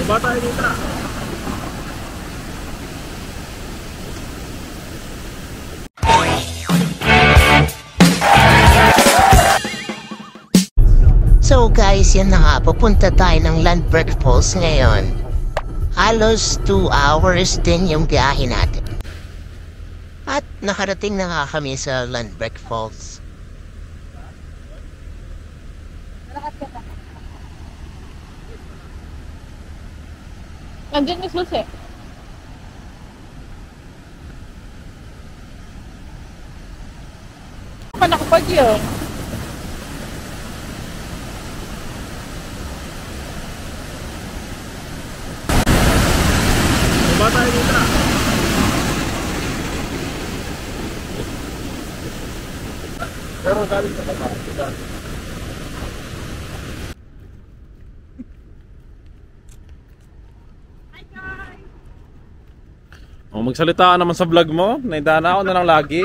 Baba tayo dito. So guys, yan na nga, pupunta tayo ng Landberg Falls ngayon. Halos 2 hours din yung biyahe natin. At nakarating na nga kami sa Landberg Falls. Nandiyan yung susi. Panakapag yun. Baba tayo dito. Pero galing sa baba. Oh, magsalita ka naman sa vlog mo. Naidana ako na lang lagi.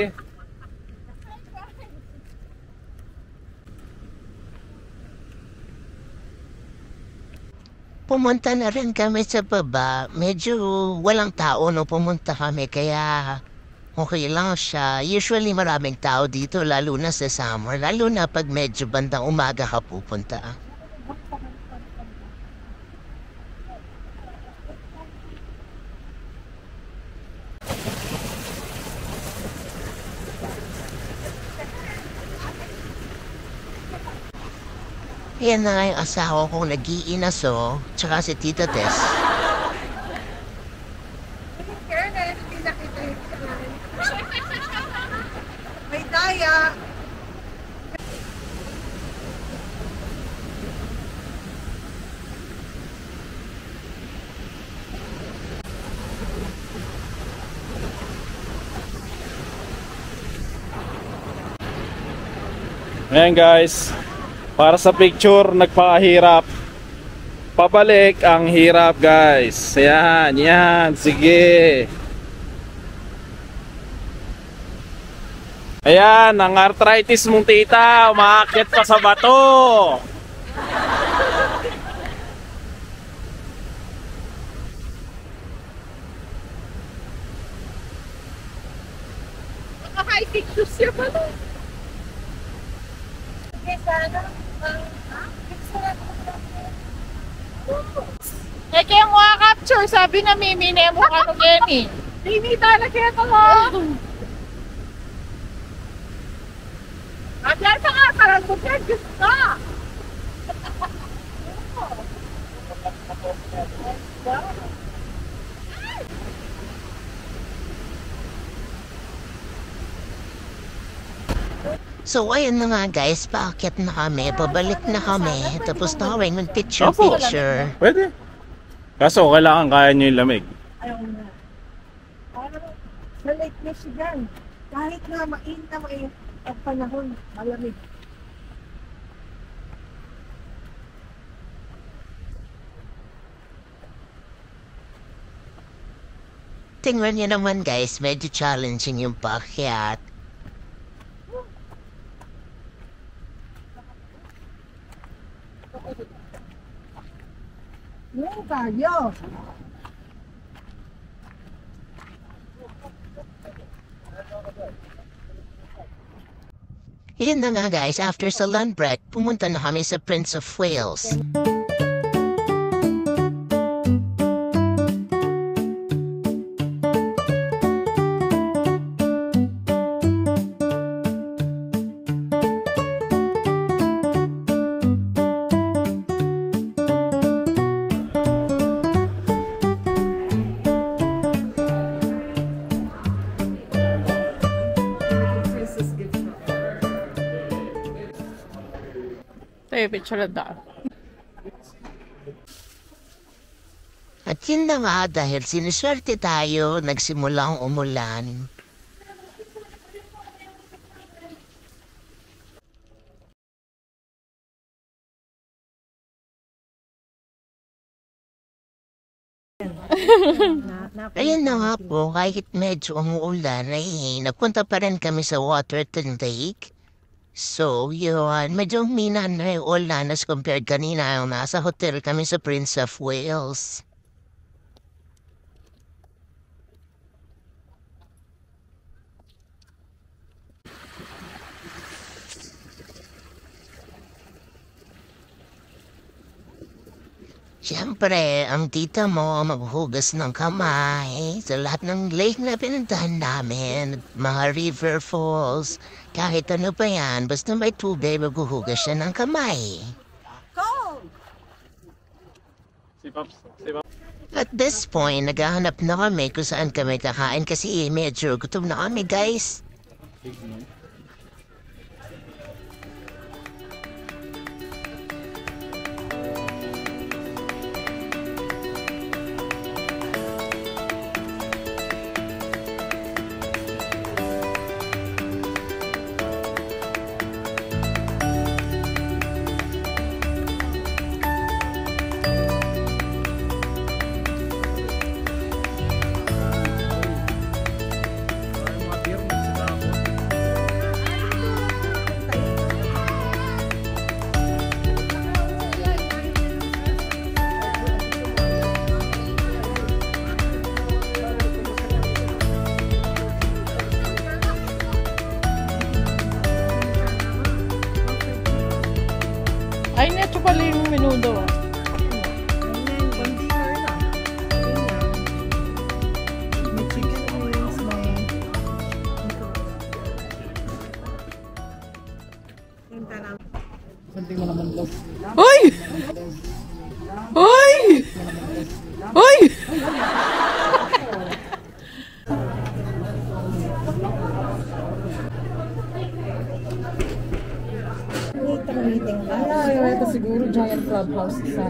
Pumunta na rin kami sa baba. Medyo walang tao no pumunta kami kaya okay lang siya. Usually maraming tao dito lalo na sa summer. Lalo na pag medyo bandang umaga ka pupunta. Yan na nga yung asawa kong nag-iinaso, tsaka si Tita Tess. May daya. Ayan guys, para sa picture nagpakahirap. Pabalik ang hirap guys. Ayan, yan, sige. Ayan, ang arthritis mong tita, umaakyat pa sa bato. Naka-high-tech shoes siya pa no? Eh kaya mo capture sabi na Mimi na mo ano gani. Mimi talaga kaya to mo. Ayan pa nga parang bukid gusto. So ayun na nga guys, paakyat na kami, pabalik na kami, tapos tawing ng Opo. picture-picture. Pwede. Kaso kailangan kaya nyo yung lamig. Ayaw na. Malate na siya dyan. Kahit na mainit na mainit ang panahon, malamig. Tingnan niyo naman guys, medyo challenging yung paakyat. Yung tayo. Yun na nga guys, after sa land break, pumunta na kami sa Prince of Wales. Tayo picture na daan. At yun na nga dahil siniswerte tayo, nagsimulang umulan. Ayun na nga po, kahit medyo umuulan, ay nagpunta pa rin kami sa Waterton Lake. So, yun, medyo humina na yung ulan as compared kanina yung nasa hotel kami sa Prince of Wales. Siyempre, ang tita mo maghuhugas ng kamay sa lahat ng lake na pinuntahan namin, mga river falls, kahit ano pa yan, basta may tubig, maghuhugas siya ng kamay. Si Pops. At this point, naghahanap na kami kung saan kami kakain kasi medyo gutom na kami, guys. Ay, neto pala yung menudo. Ganyan, container na. Ganyan. May chicken wings, may... Tinta lang. Hoy! Hoy! Hoy! Meeting ka. Ay, ito siguro giant clubhouse sa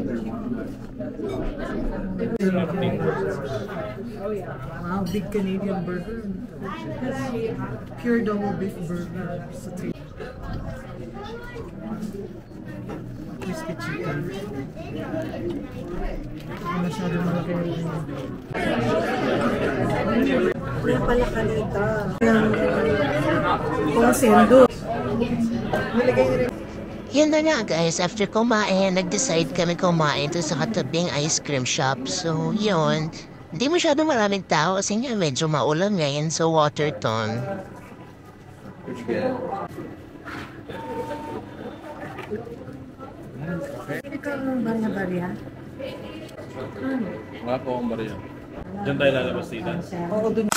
Wow, big Canadian burger. Pure double beef burger. Sa crispy chicken. Masyado malaki rin yun. Wala pala kanita. Kung sendo. Yun na nga guys, after kumain, nag-decide kami kumain to sa katabing ice cream shop. So yun, hindi masyado maraming tao kasi nga medyo maulan ngayon sa Waterton. Hindi ka barya-barya? Wala po akong bariya. Diyan tayo lalabas, tita. Oo, dun.